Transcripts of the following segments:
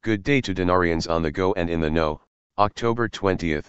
Good day to Dinarians on the go and in the know, October 20th,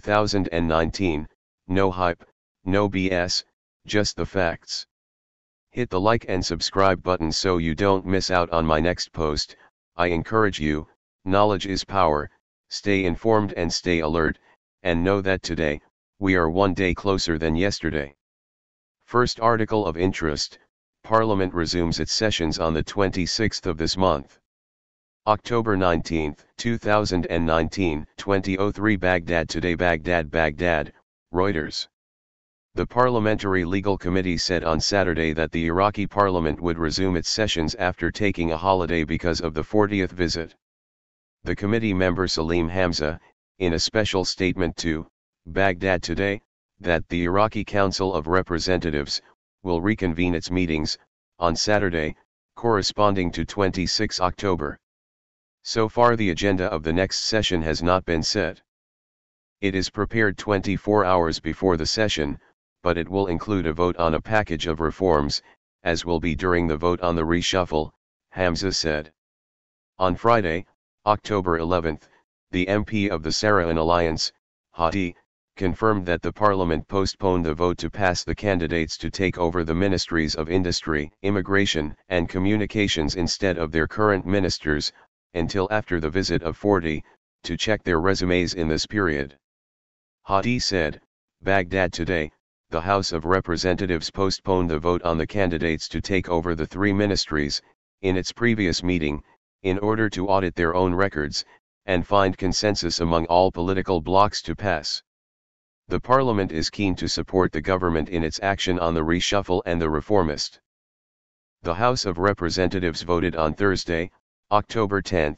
2019, no hype, no BS, just the facts. Hit the like and subscribe button so you don't miss out on my next post. I encourage you, knowledge is power, stay informed and stay alert, and know that today, we are one day closer than yesterday. First article of interest, Parliament resumes its sessions on the 26th of this month. October 19, 2019, 20:03 Baghdad Today Baghdad, Reuters. The Parliamentary Legal Committee said on Saturday that the Iraqi parliament would resume its sessions after taking a holiday because of the 40th visit. The committee member Salim Hamza, in a special statement to Baghdad Today, that the Iraqi Council of Representatives will reconvene its meetings on Saturday, corresponding to 26 October. So far the agenda of the next session has not been set. It is prepared 24 hours before the session, but it will include a vote on a package of reforms, as will be during the vote on the reshuffle, Hamza said. On Friday, October 11, the MP of the Sarahan Alliance, Hadi, confirmed that the parliament postponed the vote to pass the candidates to take over the ministries of Industry, Immigration, and Communications instead of their current ministers, until after the visit of 40, to check their resumes in this period. Hadi said, Baghdad Today, the House of Representatives postponed the vote on the candidates to take over the three ministries, in its previous meeting, in order to audit their own records, and find consensus among all political blocs to pass. The parliament is keen to support the government in its action on the reshuffle and the reformist. The House of Representatives voted on Thursday, October 10,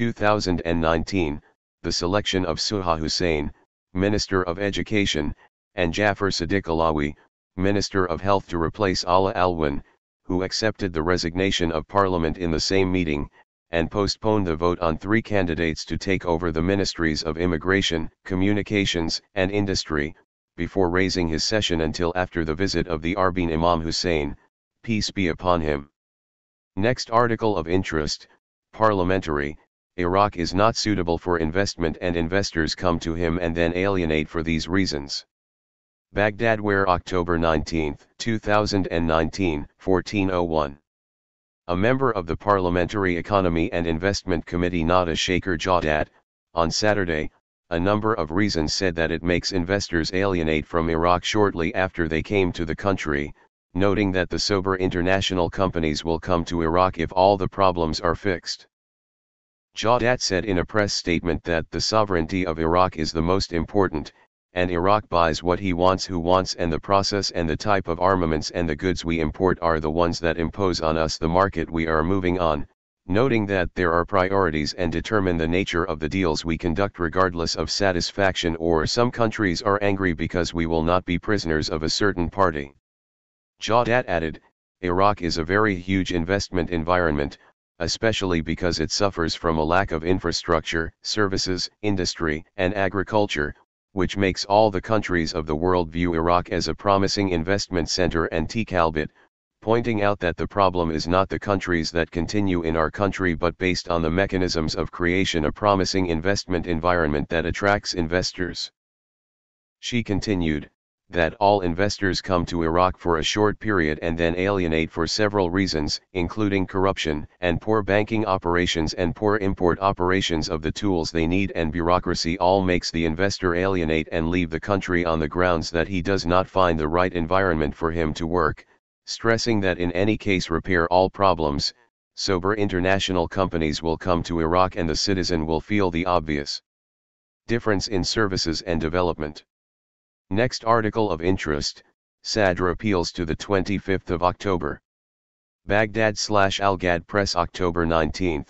2019, the selection of Suha Hussain, Minister of Education, and Jafar Sadiq Alawi, Minister of Health to replace Ala Alwan, who accepted the resignation of Parliament in the same meeting, and postponed the vote on three candidates to take over the ministries of Immigration, Communications, and Industry, before raising his session until after the visit of the Arbin Imam Hussein, peace be upon him. Next article of interest, Parliamentary, Iraq is not suitable for investment and investors come to him and then alienate for these reasons. Baghdad where October 19, 2019, 14:01. A member of the Parliamentary Economy and Investment Committee Nada Shaker Jawdat, on Saturday, a number of reasons said that it makes investors alienate from Iraq shortly after they came to the country, noting that the sober international companies will come to Iraq if all the problems are fixed. Jawdat said in a press statement that the sovereignty of Iraq is the most important, and Iraq buys what he wants who wants and the process and the type of armaments and the goods we import are the ones that impose on us the market we are moving on, noting that there are priorities and determine the nature of the deals we conduct regardless of satisfaction or some countries are angry because we will not be prisoners of a certain party. Jawdat added, Iraq is a very huge investment environment, especially because it suffers from a lack of infrastructure, services, industry, and agriculture, which makes all the countries of the world view Iraq as a promising investment center and Talbot, pointing out that the problem is not the countries that continue in our country but based on the mechanisms of creation a promising investment environment that attracts investors. She continued, that all investors come to Iraq for a short period and then alienate for several reasons, including corruption and poor banking operations and poor import operations of the tools they need and bureaucracy all makes the investor alienate and leave the country on the grounds that he does not find the right environment for him to work, stressing that in any case repair all problems, sober international companies will come to Iraq and the citizen will feel the obvious difference in services and development. Next article of interest, Sadr appeals to the 25th of October. Baghdad/Al-Ghad Press October 19,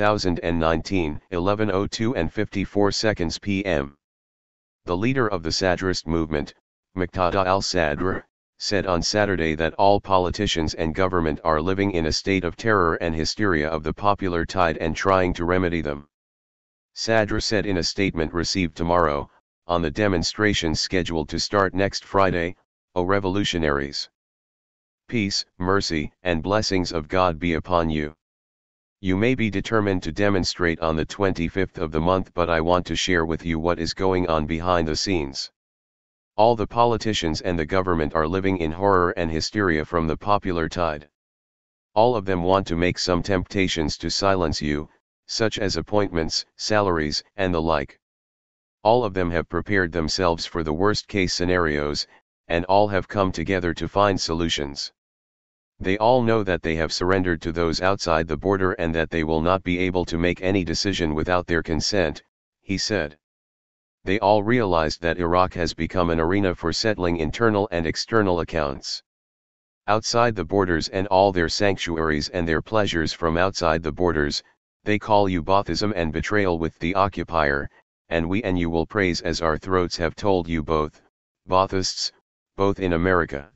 2019, 11:02 and 54 seconds p.m. The leader of the Sadrist movement, Muqtada al-Sadr, said on Saturday that all politicians and government are living in a state of terror and hysteria of the popular tide and trying to remedy them. Sadr said in a statement received tomorrow, on the demonstrations scheduled to start next Friday, O revolutionaries! Peace, mercy, and blessings of God be upon you. You may be determined to demonstrate on the 25th of the month, but I want to share with you what is going on behind the scenes. All the politicians and the government are living in horror and hysteria from the popular tide. All of them want to make some temptations to silence you, such as appointments, salaries, and the like. All of them have prepared themselves for the worst-case scenarios, and all have come together to find solutions. They all know that they have surrendered to those outside the border and that they will not be able to make any decision without their consent, he said. They all realized that Iraq has become an arena for settling internal and external accounts. Outside the borders and all their sanctuaries and their pleasures from outside the borders, they call you Baathism and betrayal with the occupier, and we and you will praise as our throats have told you both, Baathists, both in America.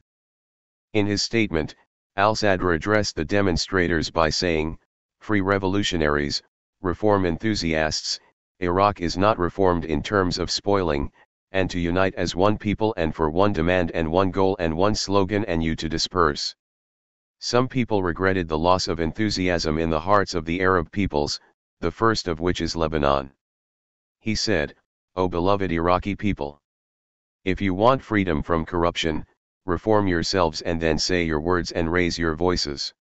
In his statement, al-Sadr addressed the demonstrators by saying, "Free revolutionaries, reform enthusiasts, Iraq is not reformed in terms of spoiling, and to unite as one people and for one demand and one goal and one slogan and you to disperse." Some people regretted the loss of enthusiasm in the hearts of the Arab peoples, the first of which is Lebanon. He said, "O beloved Iraqi people! If you want freedom from corruption, reform yourselves and then say your words and raise your voices.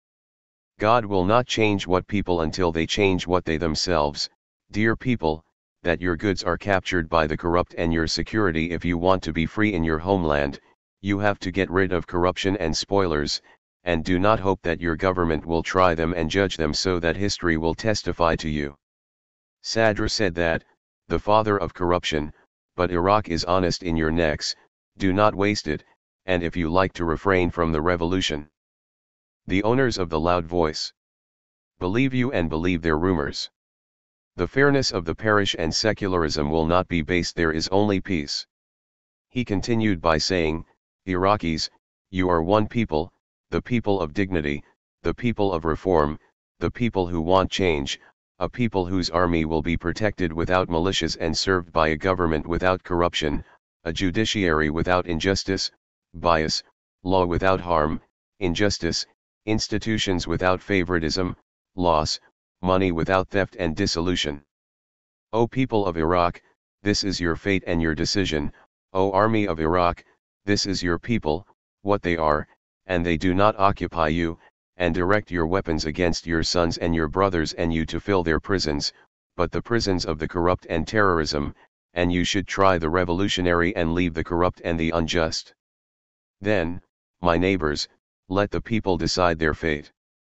God will not change what people until they change what they themselves, dear people, that your goods are captured by the corrupt and your security. If you want to be free in your homeland, you have to get rid of corruption and spoilers, and do not hope that your government will try them and judge them so that history will testify to you." Sadr said that, "The father of corruption, but Iraq is honest in your necks, do not waste it, and if you like to refrain from the revolution. The owners of the loud voice, believe you and believe their rumors. The fairness of the parish and secularism will not be based, there is only peace." He continued by saying, "Iraqis, you are one people, the people of dignity, the people of reform, the people who want change, a people whose army will be protected without militias and served by a government without corruption, a judiciary without injustice, bias, law without harm, injustice, institutions without favoritism, loss, money without theft and dissolution. O people of Iraq, this is your fate and your decision. O army of Iraq, this is your people, what they are, and they do not occupy you, and direct your weapons against your sons and your brothers and you to fill their prisons, but the prisons of the corrupt and terrorism, and you should try the revolutionary and leave the corrupt and the unjust. Then, my neighbors, let the people decide their fate.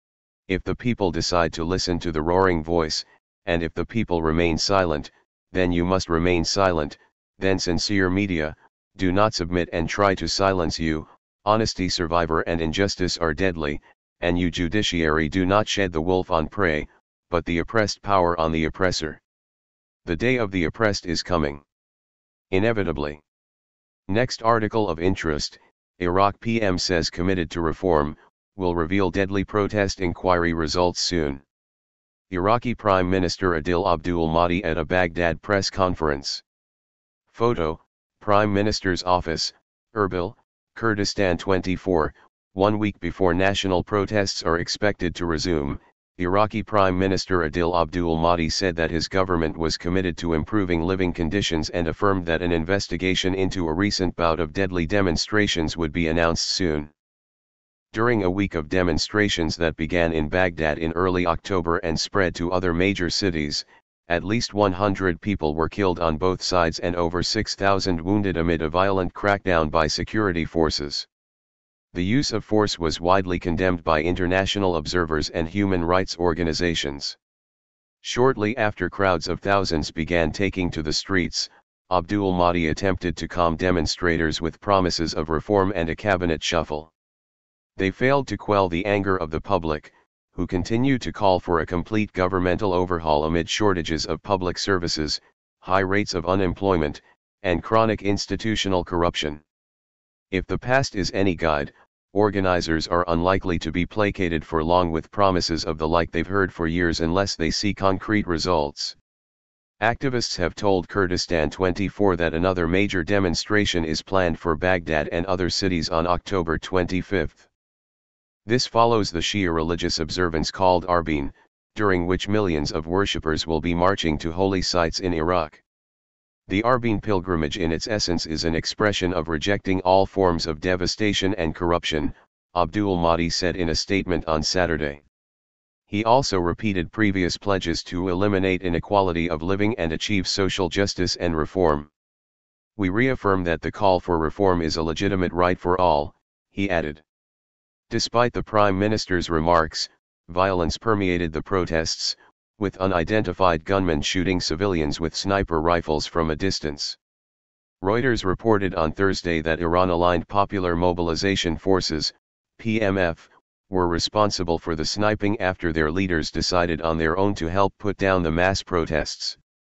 If the people decide to listen to the roaring voice, and if the people remain silent, then you must remain silent, then sincere media, do not submit and try to silence you, honesty survivor and injustice are deadly, and you judiciary do not shed the wolf on prey, but the oppressed power on the oppressor. The day of the oppressed is coming. Inevitably. Next article of interest, Iraq PM says committed to reform, will reveal deadly protest inquiry results soon. Iraqi Prime Minister Adil Abdul Mahdi at a Baghdad press conference. Photo, Prime Minister's Office, Erbil, Kurdistan 24, 1 week before national protests are expected to resume, Iraqi Prime Minister Adil Abdul Mahdi said that his government was committed to improving living conditions and affirmed that an investigation into a recent bout of deadly demonstrations would be announced soon. During a week of demonstrations that began in Baghdad in early October and spread to other major cities, at least 100 people were killed on both sides and over 6,000 wounded amid a violent crackdown by security forces. The use of force was widely condemned by international observers and human rights organizations. Shortly after crowds of thousands began taking to the streets, Abdul Mahdi attempted to calm demonstrators with promises of reform and a cabinet shuffle. They failed to quell the anger of the public, who continued to call for a complete governmental overhaul amid shortages of public services, high rates of unemployment, and chronic institutional corruption. If the past is any guide, organizers are unlikely to be placated for long with promises of the like they've heard for years unless they see concrete results. Activists have told Kurdistan 24 that another major demonstration is planned for Baghdad and other cities on October 25. This follows the Shia religious observance called Arbaeen, during which millions of worshippers will be marching to holy sites in Iraq. The Arbaeen pilgrimage in its essence is an expression of rejecting all forms of devastation and corruption, Abdul Mahdi said in a statement on Saturday. He also repeated previous pledges to eliminate inequality of living and achieve social justice and reform. We reaffirm that the call for reform is a legitimate right for all, he added. Despite the Prime Minister's remarks, violence permeated the protests, with unidentified gunmen shooting civilians with sniper rifles from a distance. Reuters reported on Thursday that Iran-aligned Popular Mobilization Forces, PMF, were responsible for the sniping after their leaders decided on their own to help put down the mass protests.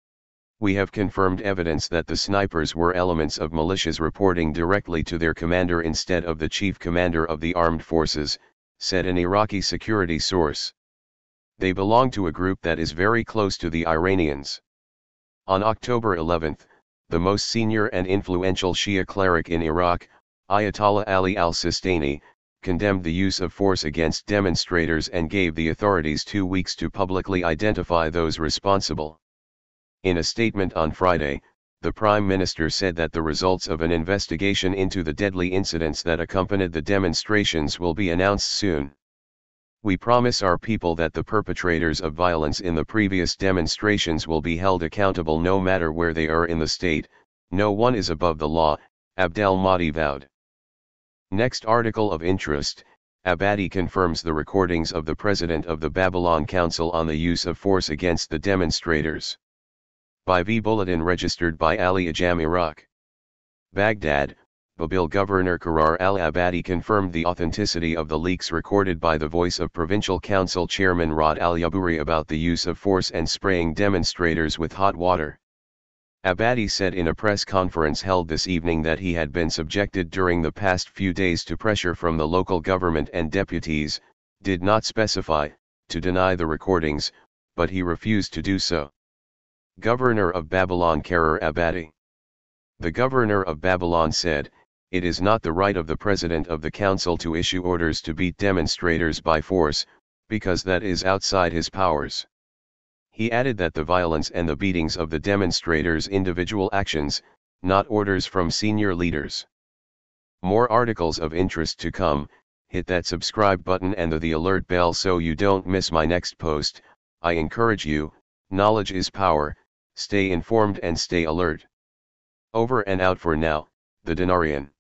We have confirmed evidence that the snipers were elements of militias reporting directly to their commander instead of the chief commander of the armed forces, said an Iraqi security source. They belong to a group that is very close to the Iranians. On October 11, the most senior and influential Shia cleric in Iraq, Ayatollah Ali al-Sistani, condemned the use of force against demonstrators and gave the authorities 2 weeks to publicly identify those responsible. In a statement on Friday, the Prime Minister said that the results of an investigation into the deadly incidents that accompanied the demonstrations will be announced soon. We promise our people that the perpetrators of violence in the previous demonstrations will be held accountable no matter where they are in the state. No one is above the law, Abdel Mahdi vowed. Next article of interest, Abadi confirms the recordings of the president of the Babylon Council on the use of force against the demonstrators. By V Bulletin registered by Ali Ajam Iraq. Baghdad, Babil Governor Qarar al-Abadi confirmed the authenticity of the leaks recorded by the voice of Provincial Council Chairman Rad al-Yaburi about the use of force and spraying demonstrators with hot water. Abadi said in a press conference held this evening that he had been subjected during the past few days to pressure from the local government and deputies, did not specify, to deny the recordings, but he refused to do so. Governor of Babylon Qarar Abadi. The governor of Babylon said, "It is not the right of the president of the council to issue orders to beat demonstrators by force, because that is outside his powers." He added that the violence and the beatings of the demonstrators' individual actions, not orders from senior leaders. More articles of interest to come. Hit that subscribe button and the alert bell so you don't miss my next post. I encourage you, knowledge is power, stay informed and stay alert. Over and out for now, the Denarian.